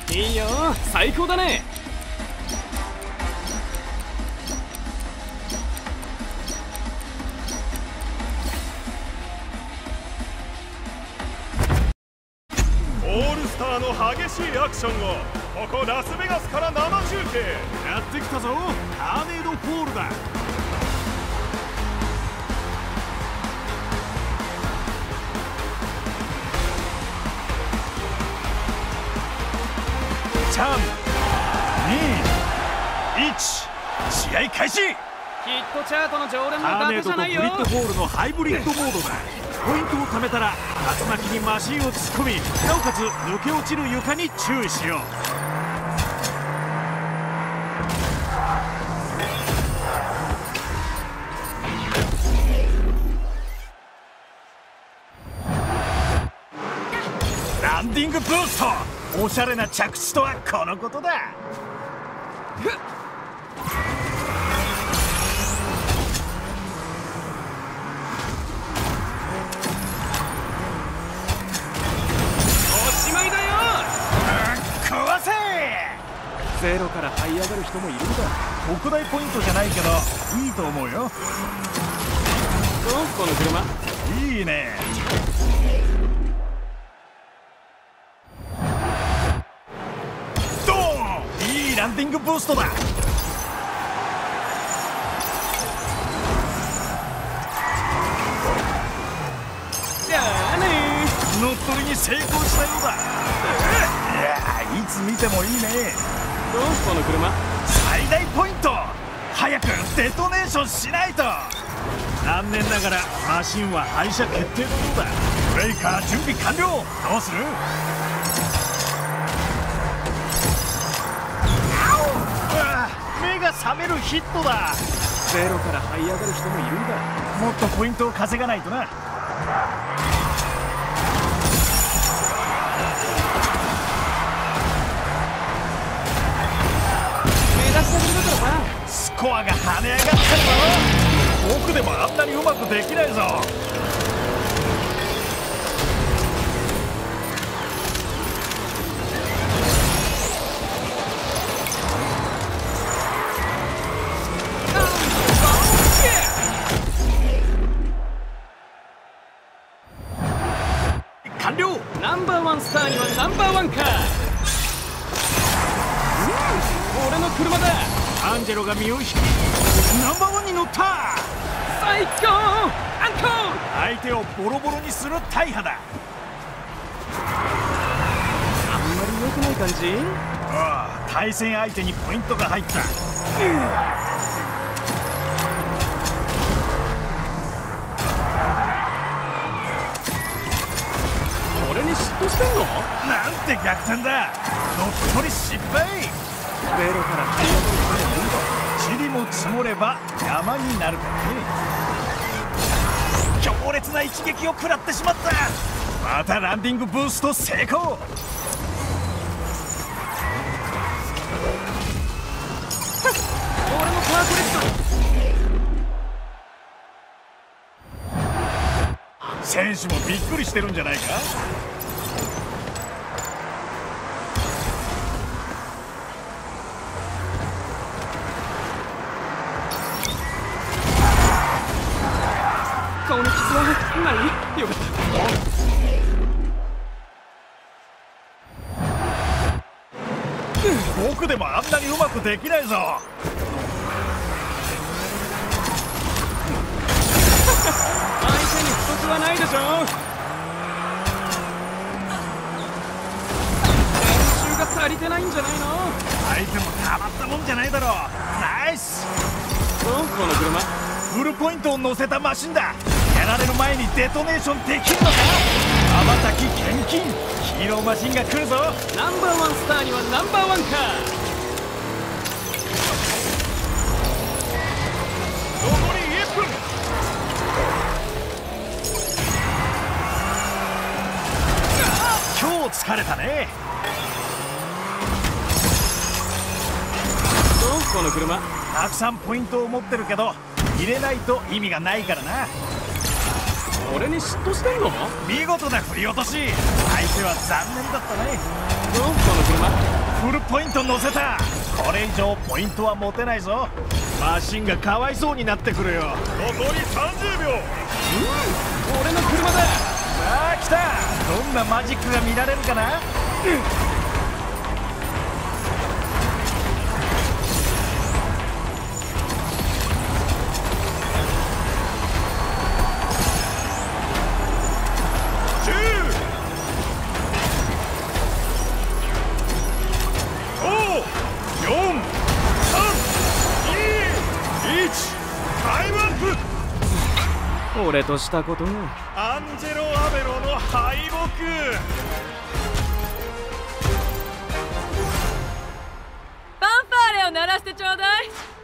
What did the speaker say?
いいよ、最高だね。 オールスターの激しいアクションをここラスベガスから生中継。 やってきたぞ、ターネードフォールだ。3、2、1、試合開始。 ヒットチャートの常連のター伊ネードとグリ達じゃないよ。 ッドホールのハイブリッドモードだ。ポイントを貯めたら竜巻にマシンを突っ込み、なおかつ抜け落ちる床に注意しよう。ランディングブースト。おしゃれな着地とはこのことだ。 おしまいだよ。 壊せ。 ゼロから這い上がる人もいるんだ。 特大ポイントじゃないけどいいと思うよ。 この車。 いいね。ドーン。いいランディングブーストだ。 じゃあね。 乗っ取りに成功したようだ。いや、いつ見てもいいね。 この車。 最大ポイント。早くデトネーションしないと。残念ながらマシンは廃車決定のようだ。ブレイカー準備完了。どうする？目が覚めるヒットだ。 ゼロから這い上がる人もいるんだ。 もっとポイントを稼がないとな。 目指したぶりだからさ。 スコアが跳ね上がってるぞ。僕でもあんなにうまくできないぞ。完了。 ナンバーワンスターにはナンバーワンか。俺の車だ。 アンジェロが身を引きナンバーワンに乗った。 最高アンコール。 相手をボロボロにする大破だ。 あんまり良くない感じ。 ああ、対戦相手にポイントが入った。 俺に嫉妬してんの？ なんて逆転だ。乗っ取り失敗。 ゼロから這い上がる人もいるんだ。 塵も積もれば山になるからね。強烈な一撃を食らってしまった。またランディングブースト成功。 俺のパークレット。 選手もびっくりしてるんじゃないか。 顔の傷はない？よかった。 僕でもあんなにうまくできないぞ。 相手に不足はないでしょ。練習が足りてないんじゃないの？ 相手もたまったもんじゃないだろう。ナイス。 この車。 フルポイントを乗せたマシンだ。やられる前にデトネーションできるのか。瞬き厳禁。ヒーローマシンが来るぞ。 ナンバーワンスターにはナンバーワンか。 残り1分。 今日疲れたね。 この車。 たくさんポイントを持ってるけど入れないと意味がないからな。 俺に嫉妬してんの？ 見事な振り落とし。相手は残念だったね。 この車フルポイント乗せた。これ以上ポイントは持てないぞ。マシンがかわいそうになってくるよ。 残り30秒。 俺の車だ。 さあ来た。どんなマジックが見られるかな。 俺としたことよ。 アンジェロ・アベロの敗北。 ファンファーレを鳴らしてちょうだい。